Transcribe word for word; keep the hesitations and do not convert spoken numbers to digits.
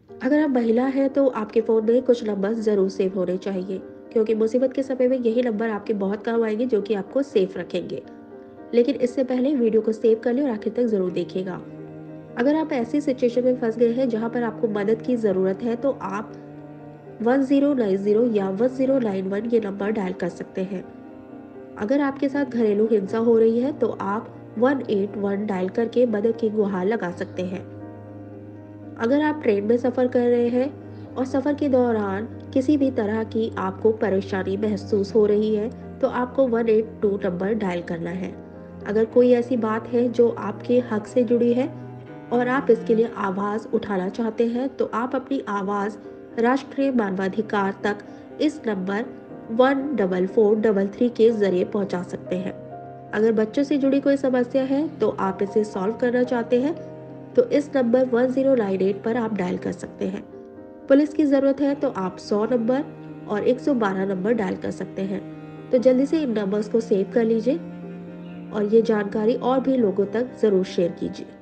अगर आप महिला हैं तो आपके फ़ोन में कुछ नंबर ज़रूर सेव होने चाहिए, क्योंकि मुसीबत के समय में यही नंबर आपके बहुत काम आएंगे जो कि आपको सेफ रखेंगे। लेकिन इससे पहले वीडियो को सेव कर लें और आखिर तक ज़रूर देखिएगा। अगर आप ऐसी सिचुएशन में फंस गए हैं जहां पर आपको मदद की ज़रूरत है तो आप वन ज़ीरो नाइन ज़ीरो या वन ज़ीरो नाइन वन ये नंबर डायल कर सकते हैं। अगर आपके साथ घरेलू हिंसा हो रही है तो आप वन एट वन डायल करके मदद की गुहार लगा सकते हैं। अगर आप ट्रेन में सफ़र कर रहे हैं और सफ़र के दौरान किसी भी तरह की आपको परेशानी महसूस हो रही है तो आपको one eight two number dial करना है। अगर कोई ऐसी बात है जो आपके हक से जुड़ी है और आप इसके लिए आवाज़ उठाना चाहते हैं तो आप अपनी आवाज़ राष्ट्रीय मानवाधिकार तक इस number one double four double three के ज़रिए पहुंचा सकते हैं। अगर बच्चों से जुड़ी कोई समस्या है तो आप इसे सॉल्व करना चाहते हैं तो इस number one zero nine eight पर आप डायल कर सकते हैं। पुलिस की ज़रूरत है तो आप सौ नंबर और एक सौ बारह नंबर डायल कर सकते हैं। तो जल्दी से इन नंबर्स को सेव कर लीजिए और ये जानकारी और भी लोगों तक ज़रूर शेयर कीजिए।